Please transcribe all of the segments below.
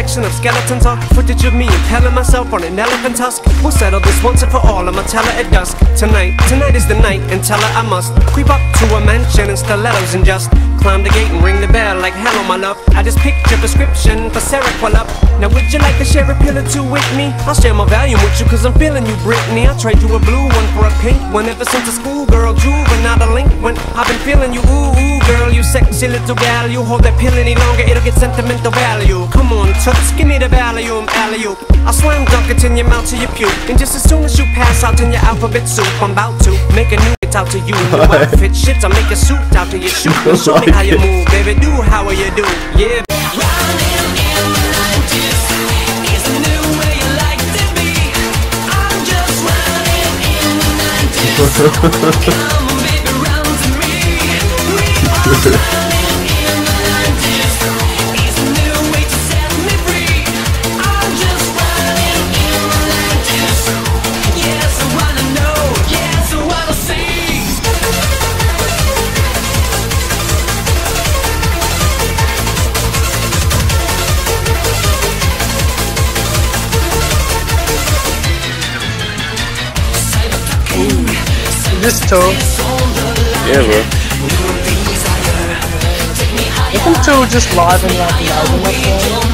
collection of skeletons or footage of me impaling myself on an elephant tusk? We'll settle this once and for all, I'ma tell her at dusk. Tonight is the night, and tell her I must creep up to a mansion in stilettos and just climb the gate and ring the bell like hello my love. I just picked your prescription for Seroquel up. Now would you like to share a pill or two with me? I'll share my volume with you cause I'm feeling you, Brittany. I'll trade you a blue one for a pink one. Ever since a schoolgirl, juvenile delinquent, I've been feeling you, ooh girl, you sexy little gal. You hold that pill any longer, it'll get sentimental value. Come on, touch, give me the Valium, alley-oop. I'll slam dunk it in your mouth till you puke. And just as soon as you pass out in your alphabet soup, I'm about to make a new hit out to you. New outfit shit, I'll make a suit out to your shoe. Show me how you move, baby, do how you do, yeah. Come on, baby, round to me. We are running in the 90s. It's a new way to set me free. I'm just running in the 90s. Yes, I wanna know. Yes, I wanna see. This toe. Yeah, bro. Isn't toe just live and like an album up there?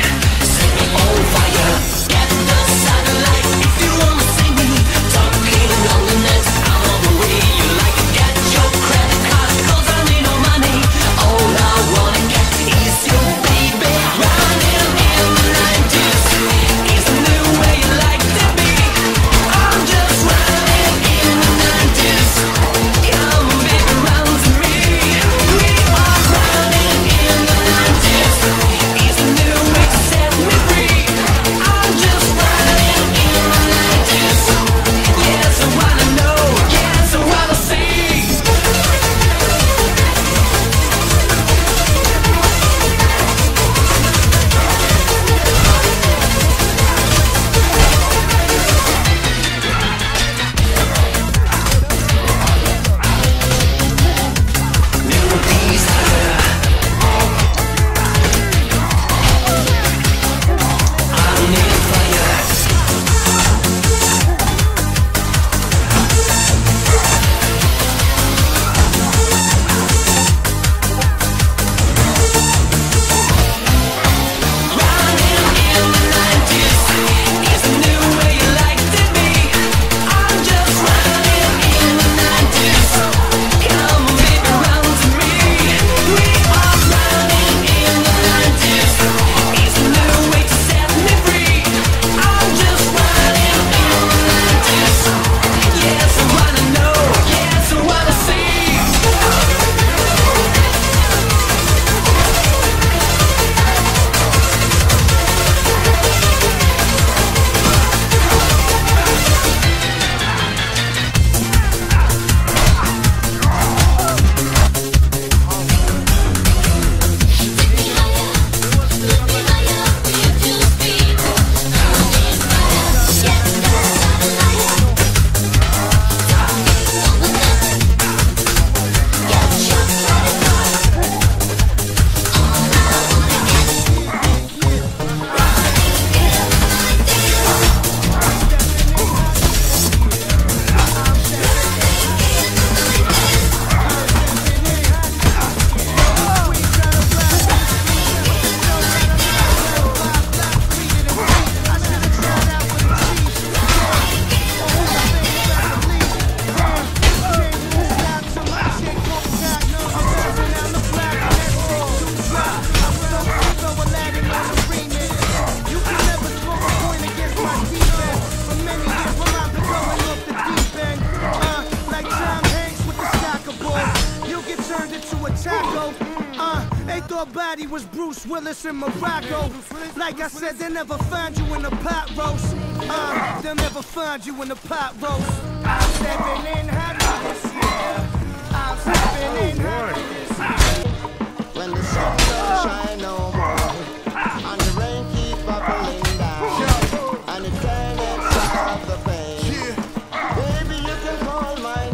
Body was Bruce Willis in Morocco. Like I said, they'll never find you in a pot roast. They'll never find you in a pot roast. I'm stepping in happy this year. I'm stepping in happy this year. When the sun don't shine no more, and the rain keep bubbling down, and it can't solve the pain. Baby, you can call my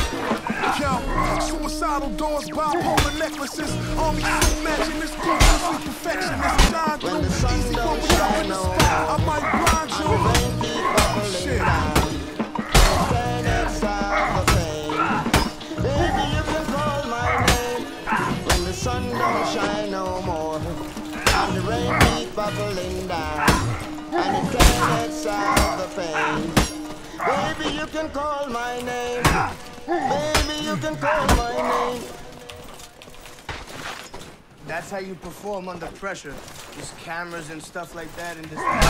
name. Suicidal doors, bipolar necklaces. Only imagine this perfection. This John Blue, easy for rain keep bubbling down, and it can't solve the pain. Baby, you can call my name. Baby, you can call my name. That's how you perform under pressure. Just cameras and stuff like that in this.